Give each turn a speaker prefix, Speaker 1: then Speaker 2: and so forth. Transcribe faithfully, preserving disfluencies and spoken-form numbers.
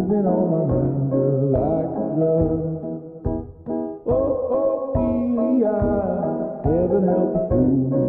Speaker 1: been on my mind, girl, like a drug. Oh, Ophelia, heaven help a fool.